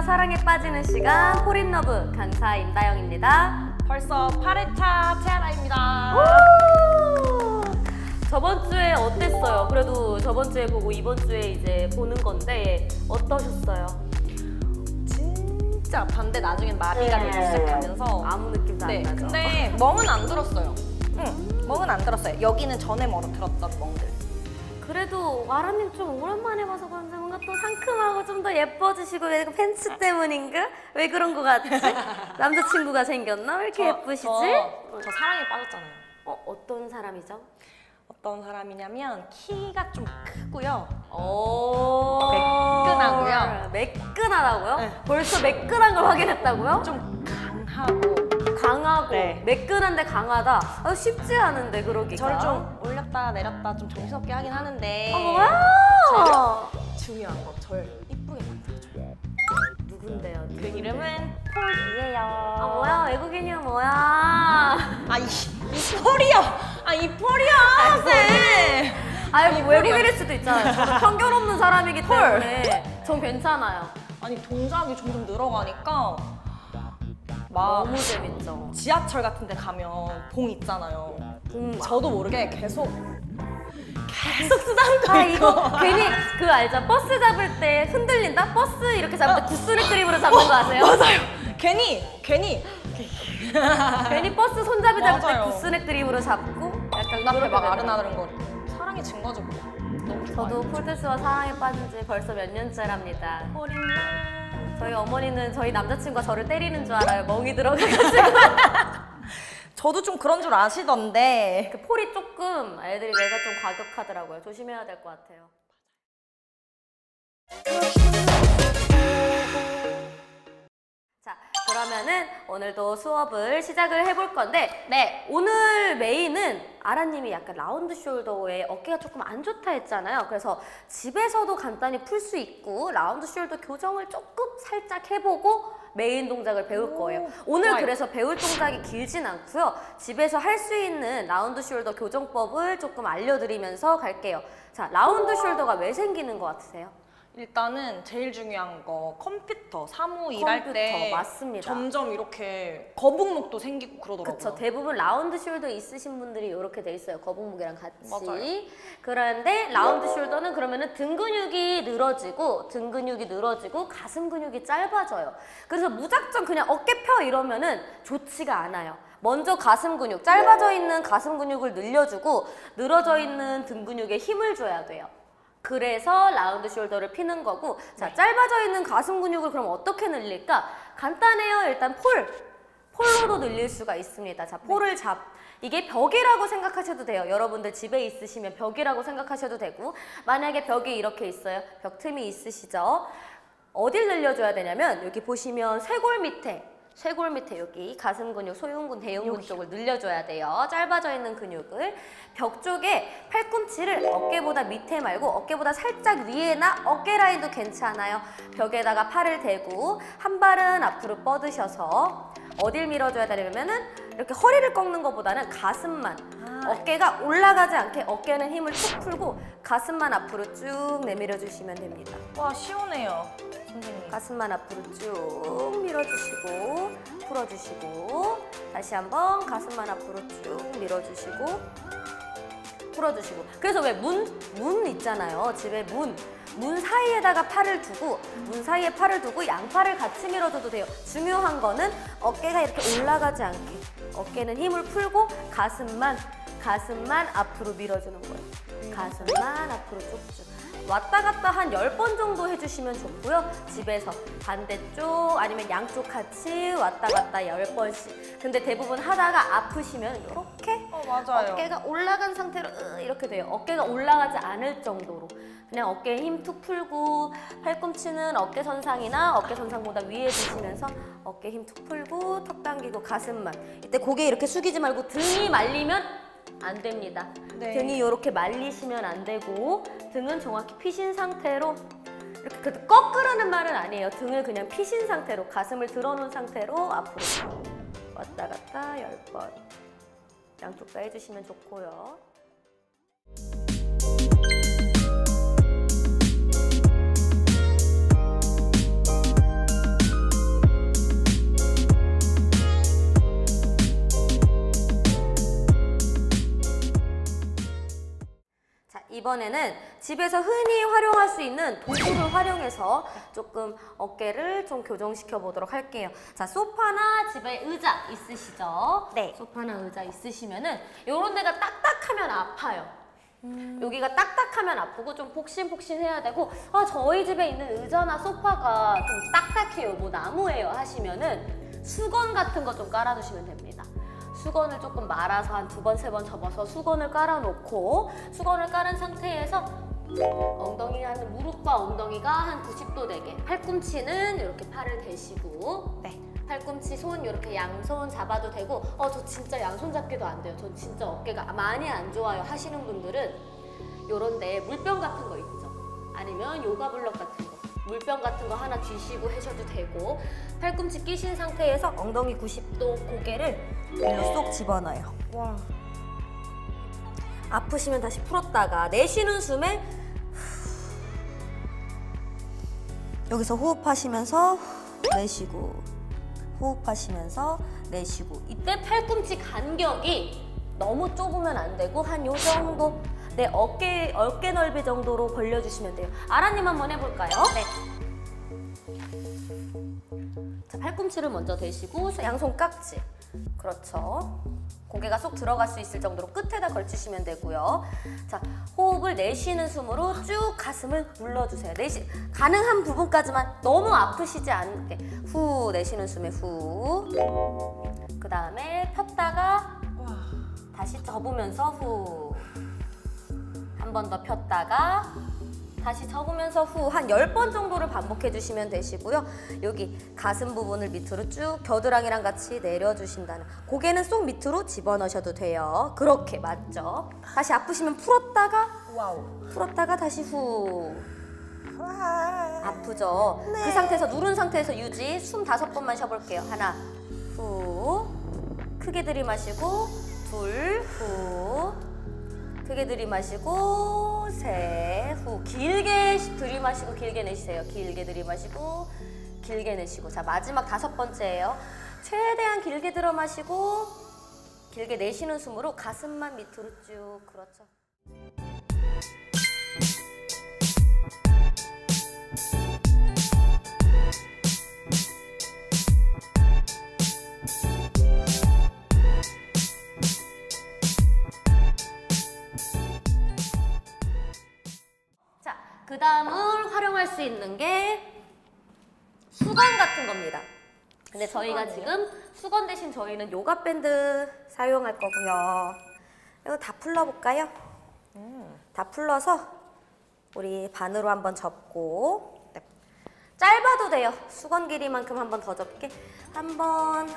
사랑에 빠지는 시간 폴인러브 강사 임다영입니다. 벌써 8회차 채아라입니다. 저번 주에 어땠어요? 그래도 저번 주에 보고 이번 주에 이제 보는 건데 어떠셨어요? 진짜 아팠는데 나중엔 마비가 되기 시작하면서 아무 느낌도 안 나죠? 근데 멍은 안 들었어요. 멍은 안 들었어요. 여기는 전에 들었던 멍들. 그래도 아라님 좀 오랜만에 봐서 그런지 뭔가 또 상큼하고 좀 더 예뻐지시고 왜 팬츠 때문인가? 왜 그런 거 같지? 남자친구가 생겼나? 왜 이렇게 예쁘시지? 저 사랑에 빠졌잖아요. 어떤 사람이죠? 어떤 사람이냐면 키가 좀 크고요. 오 매끈하고요. 매끈하다고요? 네. 벌써 매끈한 걸 확인했다고요? 좀 강하고. 강하고 네. 매끈한데 강하다? 쉽지 않은데 그러기가. 저를 좀 올렸다 내렸다 좀 정신없게 하긴 하는데 와 중요한 건 절 이쁘게 만들어줘요. 누군데요? 그 이름은 폴이에요. 뭐야 외국인이야 뭐야? 이 폴이요! 이 폴이야! 쌤! 아니 뭐 외국인일 수도 있잖아요. 저는 편견 없는 사람이기 때문에 전 괜찮아요. 아니 동작이 점점 늘어가니까 막 너무 재밌죠. 지하철 같은 데 가면 봉 있잖아요. 저도 모르게 계속 쓰다는 거 이거 괜히 그 알죠? 버스 잡을 때 흔들린다? 버스 이렇게 잡을 때 구스를 그립으로 잡는 거 아세요? 맞아요. 괜히 버스 손잡이 잡을 때 맞아요. 구스넥 그립으로 잡고 약간 눈앞에 막 그렇게 아른아른 거 사랑의 증거죠. 너무 좋아요. 저도 폴데스와 사랑에 빠진 지 벌써 몇 년째랍니다. 저희 어머니는 저희 남자친구가 저를 때리는 줄 알아요. 멍이 들어가가지고. 저도 좀 그런 줄 아시던데 그 폴이 조금 애들이 뇌가 좀 과격하더라고요. 조심해야 될 것 같아요. 자, 그러면은 오늘도 수업을 시작을 해볼 건데 오늘 메인은 아라님이 약간 라운드 숄더에 어깨가 조금 안 좋다 했잖아요. 그래서 집에서도 간단히 풀 수 있고 라운드 숄더 교정을 조금 살짝 해보고 메인 동작을 배울 거예요. 오늘 좋아요. 그래서 배울 동작이 길진 않고요. 집에서 할 수 있는 라운드 숄더 교정법을 조금 알려드리면서 갈게요. 자, 라운드 숄더가 왜 생기는 것 같으세요? 일단은 제일 중요한 거 컴퓨터, 사무 일할 때 맞습니다. 점점 이렇게 거북목도 생기고 그러더라고요. 그쵸. 대부분 라운드 숄더 있으신 분들이 이렇게 돼 있어요. 거북목이랑 같이. 맞아요. 그런데 라운드 숄더는 그러면은 등 근육이 늘어지고 가슴 근육이 짧아져요. 그래서 무작정 그냥 어깨 펴 이러면은 좋지가 않아요. 먼저 가슴 근육, 짧아져 있는 가슴 근육을 늘려주고 늘어져 있는 등 근육에 힘을 줘야 돼요. 그래서 라운드 숄더를 피는 거고, 자, 짧아져 있는 가슴 근육을 그럼 어떻게 늘릴까? 간단해요. 일단 폴로도 늘릴 수가 있습니다. 자, 폴을 이게 벽이라고 생각하셔도 돼요. 여러분들 집에 있으시면 벽이라고 생각하셔도 되고, 만약에 벽이 이렇게 있어요. 벽 틈이 있으시죠? 어딜 늘려줘야 되냐면 여기 보시면 쇄골 밑에 여기 가슴 근육, 소흉근, 대흉근 쪽을 늘려줘야 돼요. 짧아져 있는 근육을. 벽 쪽에 팔꿈치를 어깨보다 밑에 말고 어깨보다 살짝 위에나 어깨 라인도 괜찮아요. 벽에다가 팔을 대고 한 발은 앞으로 뻗으셔서 어딜 밀어줘야 되냐면은 이렇게 허리를 꺾는 것보다는 가슴만 어깨가 올라가지 않게 어깨는 힘을 툭 풀고 가슴만 앞으로 쭉 내밀어 주시면 됩니다. 와 시원해요 선생님. 가슴만 앞으로 쭉 밀어주시고 풀어주시고 다시 한번 가슴만 앞으로 쭉 밀어주시고 풀어주시고. 그래서 왜 문 있잖아요. 집에 문 사이에다가 팔을 두고 문 사이에 팔을 두고 양팔을 같이 밀어줘도 돼요. 중요한 거는 어깨가 이렇게 올라가지 않게 어깨는 힘을 풀고 가슴만 앞으로 밀어주는 거예요. 가슴만 앞으로 쭉쭉. 왔다 갔다 한 10번 정도 해주시면 좋고요. 집에서 반대쪽 아니면 양쪽 같이 왔다 갔다 10번씩. 근데 대부분 하다가 아프시면 이렇게 맞아요. 어깨가 올라간 상태로 이렇게 돼요. 어깨가 올라가지 않을 정도로. 그냥 어깨에 힘 툭 풀고 팔꿈치는 어깨선상이나 어깨선상보다 위에 두시면서 어깨 힘 툭 풀고 턱 당기고 가슴만. 이때 고개 이렇게 숙이지 말고 등이 말리면 안 됩니다. 등이 이렇게 말리시면 안 되고 등은 정확히 피신 상태로 이렇게 꺾으라는 말은 아니에요. 등을 그냥 피신 상태로 가슴을 들어놓은 상태로 앞으로 왔다 갔다 10번 양쪽 다 해주시면 좋고요. 이번에는 집에서 흔히 활용할 수 있는 도구를 활용해서 조금 어깨를 좀 교정시켜 보도록 할게요. 자, 소파나 집에 의자 있으시죠? 네. 소파나 의자 있으시면은 요런 데가 딱딱하면 아파요. 여기가 딱딱하면 아프고 좀 폭신폭신해야 되고, 아, 저희 집에 있는 의자나 소파가 좀 딱딱해요, 뭐 나무예요 하시면은 수건 같은 거 좀 깔아두시면 됩니다. 수건을 조금 말아서 한 2번, 3번 접어서 수건을 깔아놓고, 수건을 깔은 상태에서 엉덩이 한 무릎과 엉덩이가 한 90도 되게, 팔꿈치는 이렇게 팔을 대시고, 네. 팔꿈치 손 이렇게 양손 잡아도 되고, 저 진짜 양손 잡기도 안 돼요. 전 진짜 어깨가 많이 안 좋아요 하시는 분들은 요런데 물병 같은 거 있죠. 아니면 요가 블럭 같은 거, 물병 같은 거 하나 쥐시고 하셔도 되고, 팔꿈치 끼신 상태에서 엉덩이 90도 고개를 일로 쏙 집어넣어요. 와. 아프시면 다시 풀었다가 내쉬는 숨에 여기서 호흡하시면서 내쉬고, 호흡하시면서 내쉬고. 이때 팔꿈치 간격이 너무 좁으면 안 되고 한 요 정도, 내 어깨 넓이 정도로 벌려주시면 돼요. 아라님 한번 해볼까요? 네. 자, 팔꿈치를 먼저 대시고 양손 깍지. 그렇죠. 고개가 쏙 들어갈 수 있을 정도로 끝에다 걸치시면 되고요. 자, 호흡을 내쉬는 숨으로 쭉 가슴을 눌러주세요. 가능한 부분까지만, 너무 아프시지 않게. 후, 내쉬는 숨에 후. 그 다음에 폈다가 다시 접으면서 후. 한 번 더 폈다가 다시 접으면서 후. 한 10번 정도를 반복해 주시면 되시고요. 여기 가슴 부분을 밑으로 쭉 겨드랑이랑 같이 내려주신다는, 고개는 쏙 밑으로 집어넣으셔도 돼요. 그렇게, 맞죠? 다시 아프시면 풀었다가, 와우. 풀었다가 다시 후. 와. 아프죠? 네. 그 상태에서, 누른 상태에서 유지. 숨 5번만 쉬어볼게요. 하나, 후. 크게 들이마시고, 둘, 후. 크게 들이마시고, 셋, 후. 길게 들이마시고 길게 내쉬세요. 길게 들이마시고 길게 내쉬고. 자, 마지막 5번째예요. 최대한 길게 들어 마시고 길게 내쉬는 숨으로 가슴만 밑으로 쭉. 그렇죠. 그 다음을 활용할 수 있는 게 수건 같은 겁니다. 근데 저희가 지금 수건 대신 저희는 요가 밴드 사용할 거고요. 이거 다 풀러볼까요? 다 풀러서 우리 반으로 한번 접고, 네. 짧아도 돼요. 수건 길이만큼 한번 더 접게. 한번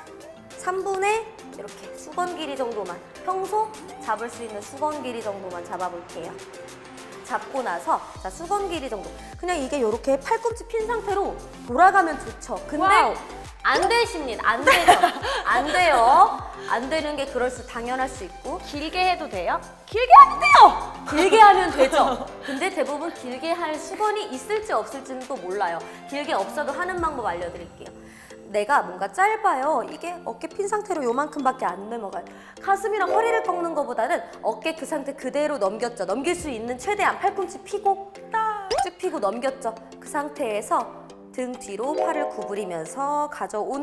3분의 이렇게 수건 길이 정도만, 평소 잡을 수 있는 수건 길이 정도만 잡아볼게요. 잡고 나서, 자, 수건 길이 정도. 그냥 이게 이렇게 팔꿈치 핀 상태로 돌아가면 좋죠. 근데 와우. 안 되십니다. 안 되죠. 안 돼요. 안 되는 게 그럴 수, 당연할 수 있고. 길게 해도 돼요? 길게 하면 돼요! 길게 하면 되죠. 근데 대부분 길게 할 수건이 있을지 없을지는 또 몰라요. 길게 없어도 하는 방법 알려드릴게요. 내가 뭔가 짧아요. 이게 어깨 핀 상태로 요만큼밖에 안 넘어가요. 가슴이랑 허리를 꺾는 것보다는 어깨 그 상태 그대로 넘겼죠. 넘길 수 있는 최대한 팔꿈치 피고 쭉 피고 넘겼죠. 그 상태에서 등 뒤로 팔을 구부리면서 가져온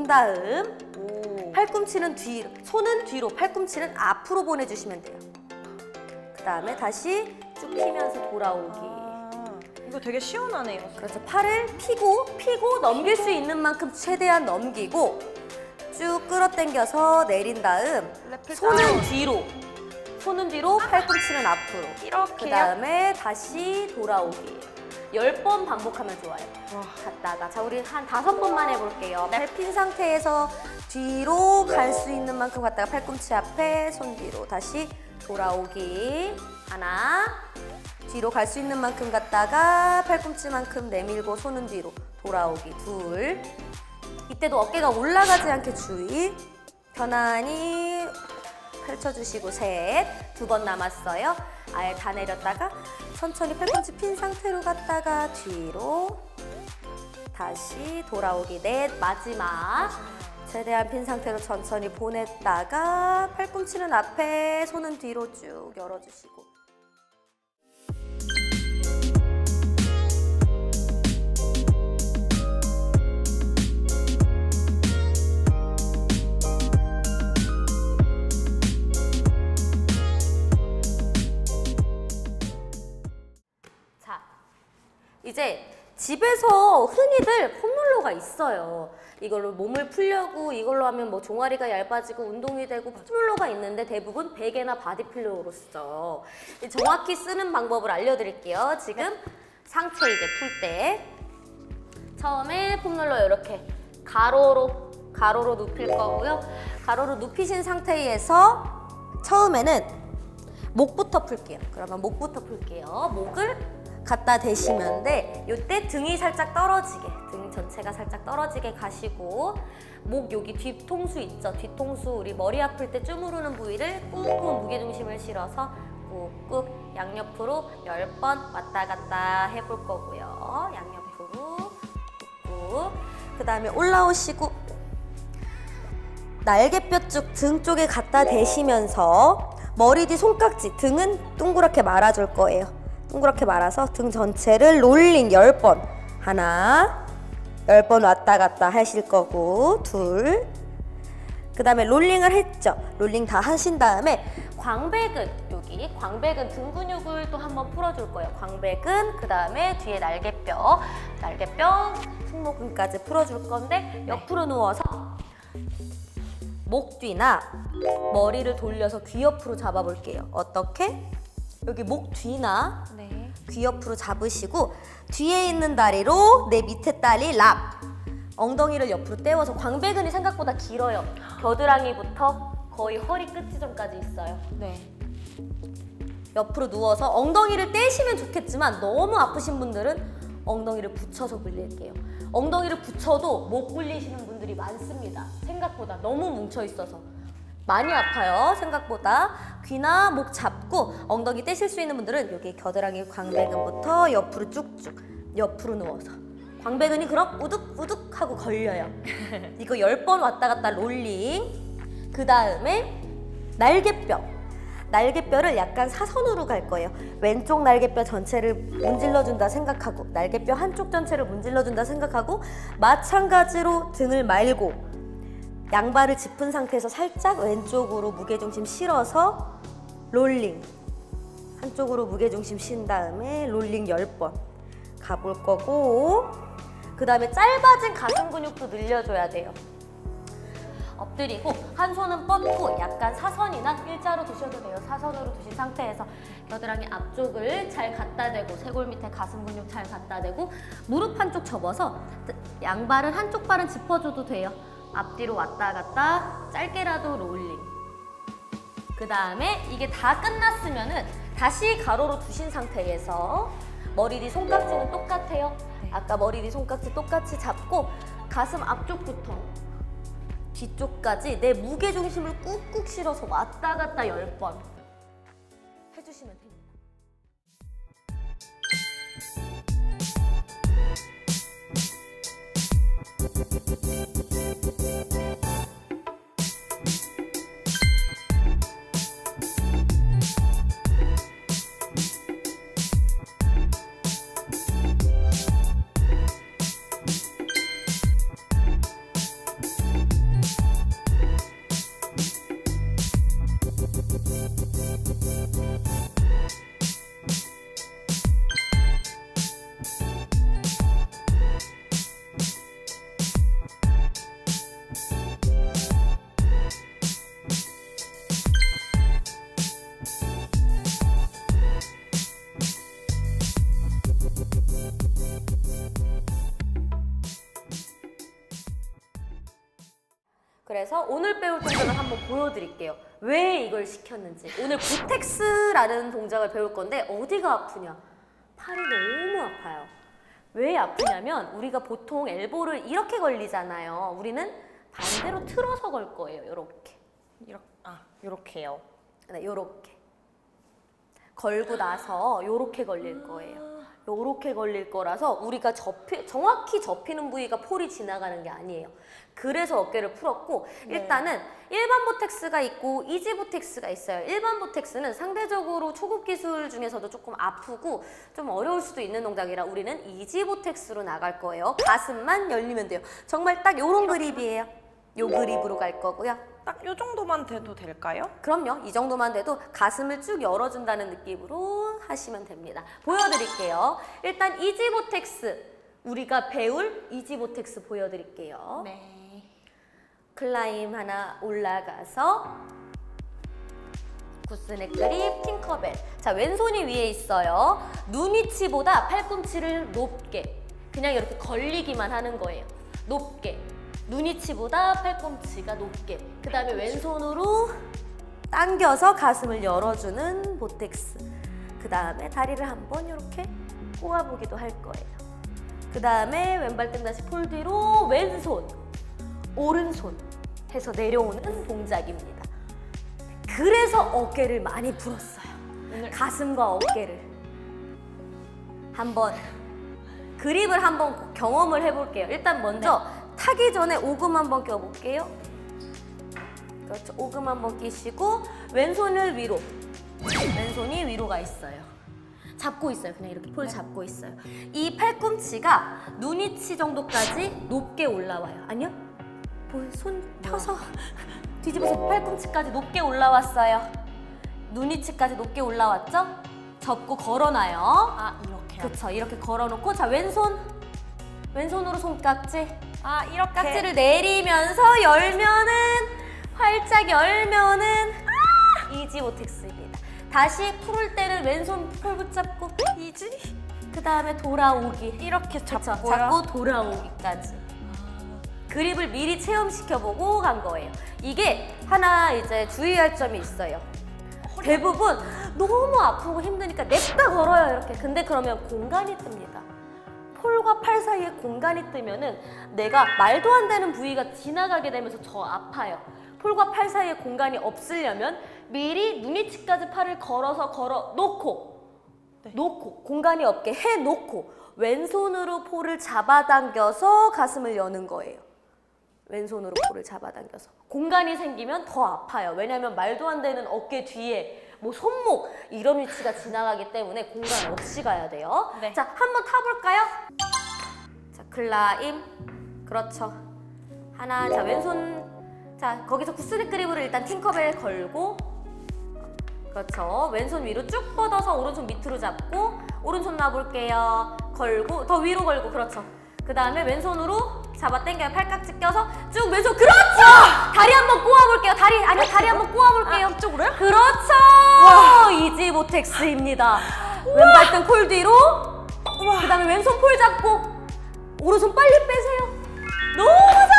다음 팔꿈치는 뒤로, 손은 뒤로, 팔꿈치는 앞으로 보내주시면 돼요. 그 다음에 다시 쭉 피면서 돌아오기. 이거 되게 시원하네요. 그렇죠. 팔을 피고 넘길 수 있는 만큼 최대한 넘기고 쭉 끌어당겨서 내린 다음 손은 뒤로, 팔꿈치는 앞으로. 이렇게요? 그 다음에 다시 돌아오기. 10번 반복하면 좋아요. 와. 갔다가. 자, 우리 한 5번만 해볼게요. 팔 핀 상태에서 뒤로 갈 수 있는 만큼 갔다가 팔꿈치 앞에, 손 뒤로 다시 돌아오기. 하나. 뒤로 갈 수 있는 만큼 갔다가 팔꿈치만큼 내밀고 손은 뒤로 돌아오기. 둘. 이때도 어깨가 올라가지 않게 주의. 편안히 펼쳐주시고. 셋. 2번 남았어요. 아예 다 내렸다가 천천히 팔꿈치 핀 상태로 갔다가 뒤로 다시 돌아오기. 넷. 마지막. 최대한 핀 상태로 천천히 보냈다가 팔꿈치는 앞에, 손은 뒤로 쭉 열어주시고. 이제 집에서 흔히들 폼롤러가 있어요. 이걸로 몸을 풀려고 이걸로 하면 뭐 종아리가 얇아지고 운동이 되고 폼롤러가 있는데 대부분 베개나 바디필로우로 쓰죠. 정확히 쓰는 방법을 알려드릴게요. 지금 상체 이제 풀 때 처음에 폼롤러 이렇게 가로로 눕힐 거고요. 가로로 눕히신 상태에서 처음에는 목부터 풀게요. 그러면 목부터 풀게요. 목을 갖다 대시면 돼. 이때 등이 살짝 떨어지게, 등 전체가 살짝 떨어지게 가시고 목 여기 뒤통수 있죠? 뒤통수 우리 머리 아플 때 쭈무르는 부위를 꾹꾹 무게중심을 실어서 꾹꾹 양옆으로 10번 왔다 갔다 해볼 거고요. 양옆으로 꾹꾹. 그 다음에 올라오시고 날개뼈 쭉 등 쪽에 갖다 대시면서 머리 뒤 손깍지, 등은 동그랗게 말아줄 거예요. 동그랗게 말아서 등 전체를 롤링 10번. 하나, 10번 왔다 갔다 하실 거고, 둘. 그 다음에 롤링을 했죠. 롤링 다 하신 다음에 광배근, 여기 광배근 등 근육을 또 한번 풀어줄 거예요. 광배근, 그 다음에 뒤에 날개뼈, 승모근까지 풀어줄 건데 옆으로 누워서 목 뒤나 머리를 돌려서 귀 옆으로 잡아볼게요. 어떻게? 여기 목 뒤나 네. 귀 옆으로 잡으시고 뒤에 있는 다리로 내 밑에 다리 랍. 엉덩이를 옆으로 떼워서 광배근이 생각보다 길어요. 겨드랑이부터 거의 허리 끝 지점까지 있어요. 네. 옆으로 누워서 엉덩이를 떼시면 좋겠지만 너무 아프신 분들은 엉덩이를 붙여서 굴릴게요. 엉덩이를 붙여도 못 굴리시는 분들이 많습니다. 생각보다 너무 뭉쳐 있어서. 많이 아파요. 생각보다. 귀나 목 잡고 엉덩이 떼실 수 있는 분들은 여기 겨드랑이 광배근부터 옆으로 쭉쭉 옆으로 누워서 광배근이 그럼 우둑우둑 하고 걸려요. 이거 10번 왔다 갔다 롤링. 그 다음에 날개뼈를 약간 사선으로 갈 거예요. 왼쪽 날개뼈 전체를 문질러준다 생각하고 날개뼈 한쪽 전체를 문질러준다 생각하고 마찬가지로 등을 말고 양발을 짚은 상태에서 살짝 왼쪽으로 무게중심 실어서 롤링. 한쪽으로 무게중심 신 다음에 롤링 10번 가볼 거고, 그 다음에 짧아진 가슴 근육도 늘려줘야 돼요. 엎드리고 한 손은 뻗고 약간 사선이나 일자로 두셔도 돼요. 사선으로 두신 상태에서 겨드랑이 앞쪽을 잘 갖다 대고 쇄골 밑에 가슴 근육 잘 갖다 대고 무릎 한쪽 접어서 양발은 한쪽 발은 짚어줘도 돼요. 앞뒤로 왔다 갔다 짧게라도 롤링. 그 다음에 이게 다 끝났으면은 다시 가로로 두신 상태에서 머리 뒤 손깍지는 똑같아요. 아까 머리 뒤 손깍지 똑같이 잡고 가슴 앞쪽부터 뒤쪽까지 내 무게중심을 꾹꾹 실어서 왔다 갔다 10번 해주시면 됩니다. 그래서 오늘 배울 동작을 한번 보여드릴게요. 왜 이걸 시켰는지. 오늘 부텍스라는 동작을 배울 건데 어디가 아프냐? 팔이 너무 아파요. 왜 아프냐면 우리가 보통 엘보를 이렇게 걸리잖아요. 우리는 반대로 틀어서 걸 거예요. 이렇게. 요렇게요. 네, 요렇게. 걸고 나서 요렇게 걸릴 거예요. 요렇게 걸릴 거라서 우리가 정확히 접히는 부위가 폴이 지나가는 게 아니에요. 그래서 어깨를 풀었고, 일단은 일반 보텍스가 있고 이지 보텍스가 있어요. 일반 보텍스는 상대적으로 초급 기술 중에서도 조금 아프고 좀 어려울 수도 있는 동작이라 우리는 이지 보텍스로 나갈 거예요. 가슴만 열리면 돼요. 정말 딱 요런 그립이에요. 요 그립으로 갈 거고요. 딱 요 정도만 돼도 될까요? 그럼요. 이 정도만 돼도 가슴을 쭉 열어준다는 느낌으로 하시면 됩니다. 보여드릴게요. 일단 이지보텍스, 우리가 배울 이지보텍스 보여드릴게요. 네. 클라임 하나 올라가서 구스넥 그립, 팅커벨. 자, 왼손이 위에 있어요. 눈 위치보다 팔꿈치를 높게, 그냥 이렇게 걸리기만 하는 거예요. 높게. 눈 위치보다 팔꿈치가 높게. 그 다음에 왼손으로 당겨서 가슴을 열어주는 보텍스. 그 다음에 다리를 한번 이렇게 꼬아보기도 할 거예요. 그 다음에 왼발 등 다시 폴 뒤로 왼손, 오른손 해서 내려오는 동작입니다. 그래서 어깨를 많이 풀었어요. 가슴과 어깨를. 한번 그립을 한번 경험을 해볼게요. 일단 먼저 타기 전에 오금 한번 껴볼게요. 그렇죠. 오금 한번 끼시고 왼손을 위로. 왼손이 위로 가 있어요. 잡고 있어요. 그냥 이렇게 폴 잡고 있어요. 이 팔꿈치가 눈 위치 정도까지 높게 올라와요. 아니요? 손 펴서 뒤집어서 팔꿈치까지 높게 올라왔어요. 눈 위치까지 높게 올라왔죠? 접고 걸어놔요. 아, 이렇게요? 그쵸. 이렇게 걸어놓고 자, 왼손으로 손깍지. 아, 이렇게. 깍지를 내리면서 열면은, 활짝 열면은 이지보텍스입니다. 다시 풀을 때는 왼손 폴 붙잡고 이지, 그 다음에 돌아오기. 이렇게 그쵸? 잡고요. 잡고 돌아오기까지. 그립을 미리 체험시켜보고 간 거예요. 이게 하나 이제 주의할 점이 있어요. 대부분 너무 아프고 힘드니까 냅다 걸어요, 이렇게. 근데 그러면 공간이 뜹니다. 폴과 팔 사이에 공간이 뜨면은 내가 말도 안 되는 부위가 지나가게 되면서 더 아파요. 폴과 팔 사이에 공간이 없으려면 미리 눈 위치까지 팔을 걸어 놓고 공간이 없게 해놓고 왼손으로 폴을 잡아당겨서 가슴을 여는 거예요. 왼손으로 폴을 잡아당겨서. 공간이 생기면 더 아파요. 왜냐하면 말도 안 되는 어깨 뒤에 뭐 손목 이런 위치가 지나가기 때문에 공간 없이 가야 돼요. 네. 자, 한번 타볼까요? 자, 클라임. 그렇죠. 하나, 자, 왼손. 자, 거기서 구스넥 그립으로 일단 팅커벨 걸고. 그렇죠. 왼손 위로 쭉 뻗어서 오른손 밑으로 잡고 오른손 놔볼게요. 걸고, 더 위로 걸고. 그렇죠. 그 다음에 왼손으로 잡아 당겨요. 팔깍지 껴서 쭉 왼손. 그렇죠! 다리 한번 꼬아볼게요. 다리 한번 꼬아볼게요. 이쪽으로요? 그렇죠! 이지보텍스입니다. 왼발 등 폴 뒤로. 그 다음에 왼손 폴 잡고 오른손 빨리 빼세요. 너무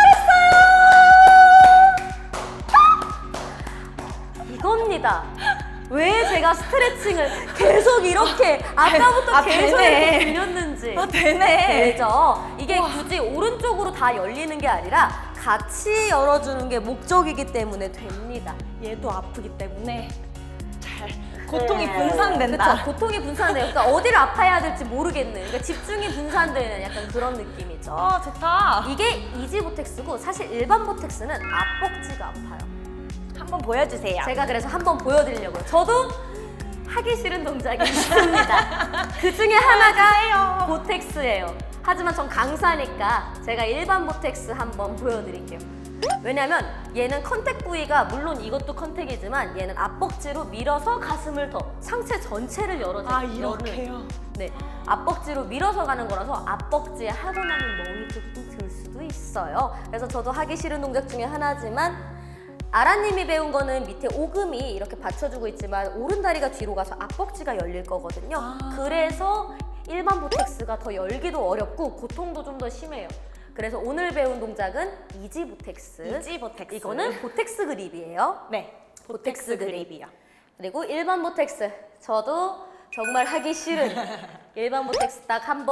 잘했어요! 이겁니다. 왜 제가 스트레칭을 계속 이렇게 아까부터 계속 이렇게 들렸는지. 되네. 되죠? 이게 굳이 오른쪽으로 다 열리는 게 아니라 같이 열어주는 게 목적이기 때문에 됩니다. 얘도 아프기 때문에 잘 고통이 분산된다. 그쵸? 고통이 분산돼요. 그러니까 어디를 아파야 될지 모르겠는, 그러니까 집중이 분산되는 약간 그런 느낌이죠. 아, 좋다. 이게 이지보텍스고 사실 일반 보텍스는 앞벅지가 아파요. 한번 보여주세요. 제가 그래서 한번 보여드리려고요. 저도 하기 싫은 동작이 있습니다. 그 중에 하나가 보텍스예요. 하지만 전 강사니까 제가 일반 보텍스 한번 보여드릴게요. 왜냐면 얘는 컨택 부위가 물론 이것도 컨택이지만 얘는 앞벅지로 밀어서 가슴을 더 상체 전체를 열어주는. 아, 이렇게요? 네, 앞벅지로 밀어서 가는 거라서 앞벅지에 하고 나면 멍이 조금 들 수도 있어요. 그래서 저도 하기 싫은 동작 중에 하나지만 아라님이 배운 거는 밑에 오금이 이렇게 받쳐주고 있지만 오른다리가 뒤로 가서 앞벅지가 열릴 거거든요. 그래서 일반 보텍스가 더 열기도 어렵고 고통도 좀 더 심해요. 그래서 오늘 배운 동작은 이지보텍스. 이지보텍스. 이거는 보텍스 그립이에요. 네, 보텍스 그립이요. 그리고 일반 보텍스. 저도 정말 하기 싫은 일반 보텍스 딱 한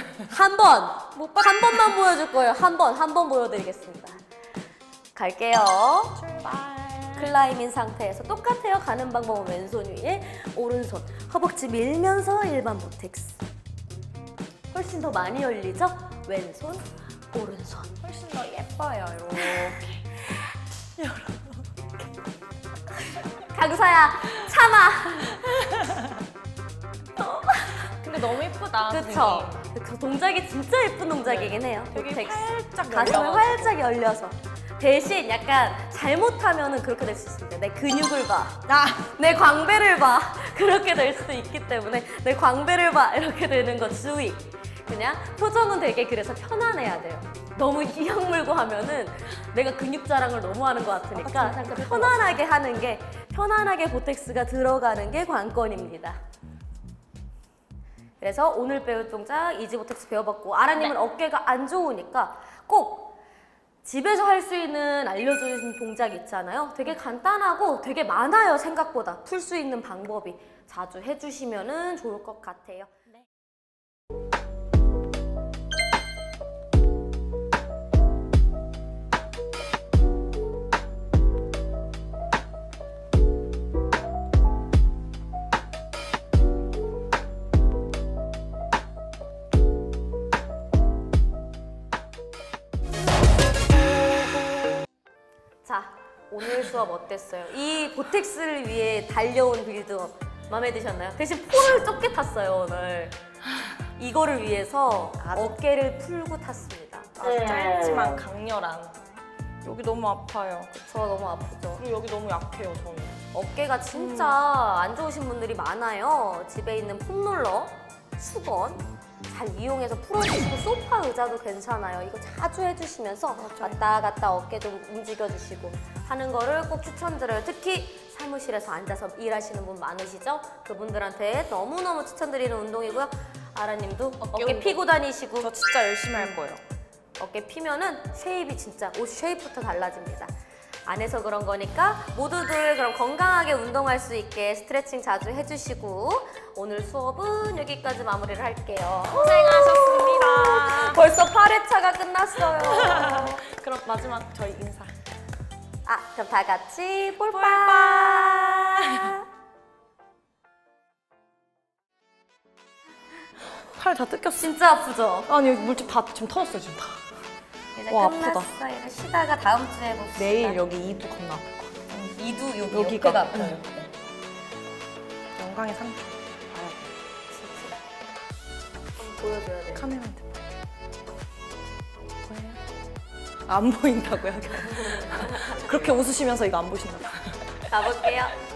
번만 보여줄 거예요. 한 번 보여드리겠습니다. 갈게요. 출발. 클라임인 상태에서 똑같아요. 가는 방법은 왼손 위에 오른손 허벅지 밀면서 일반 보텍스. 훨씬 더 많이 열리죠? 왼손, 오른손. 훨씬 더 예뻐요, 이렇게. 강사야, 참아. 근데 너무 예쁘다. 그쵸? 그 동작이 진짜 예쁜 동작이긴 해요. 되게 보텍스. 활짝 가슴을 열려가지고. 활짝 열려서. 대신 약간 잘못하면은 그렇게 될 수 있습니다. 내 근육을 봐. 아, 내 광배를 봐. 그렇게 될 수도 있기 때문에 내 광배를 봐. 이렇게 되는 거 주의. 그냥 표정은 되게 그래서 편안해야 돼요. 너무 이악 물고 하면은 내가 근육 자랑을 너무 하는 것 같으니까 잠깐 편안하게 하는 게, 편안하게 보텍스가 들어가는 게 관건입니다. 그래서 오늘 배울 동작 이지보텍스 배워봤고, 아라님은 어깨가 안 좋으니까 꼭 집에서 할 수 있는 알려주신 동작 있잖아요. 되게 간단하고 되게 많아요. 생각보다 풀 수 있는 방법이. 자주 해주시면 좋을 것 같아요. 자, 오늘 수업 어땠어요? 이 보텍스를 위해 달려온 빌드업 마음에 드셨나요? 대신 폴을 좁게 탔어요, 오늘. 이거를 위해서 어깨를 풀고 탔습니다. 아주 짧지만 강렬한. 여기 너무 아파요. 저 너무 아프죠? 그리고 여기 너무 약해요, 저는. 어깨가 진짜 안 좋으신 분들이 많아요. 집에 있는 폼롤러, 수건 잘 이용해서 풀어주시고, 소파 의자도 괜찮아요. 이거 자주 해주시면서 왔다 갔다 어깨 좀 움직여주시고 하는 거를 꼭 추천드려요. 특히 사무실에서 앉아서 일하시는 분 많으시죠? 그분들한테 너무너무 추천드리는 운동이고요. 아라님도 어깨 피고 다니시고. 저 진짜 열심히 할 거예요. 어깨 피면은 쉐입이 진짜 옷 쉐입부터 달라집니다. 안에서 그런 거니까 모두들 그럼 건강하게 운동할 수 있게 스트레칭 자주 해주시고, 오늘 수업은 여기까지 마무리를 할게요. 고생하셨습니다. 벌써 8회차가 끝났어요. 그럼 마지막 저희 인사. 아, 그럼 다 같이 볼빨! 팔 다 뜯겼어. 진짜 아프죠? 아니, 여기 물집 다 지금 터졌어요, 지금 다. 이제 와, 끝났어요. 아프다. 이제 쉬다가 다음 주에 봅시다. 내일 여기 이도 겁나 아플 것 같아. 이두 여기 여기가. 어깨가 아파요. 응. 영광의 상처. 한번 보여줘야 돼요. 카메라한테. 보여요? 안 보인다고요? 그렇게 웃으시면서 이거 안 보신다고. 가볼게요.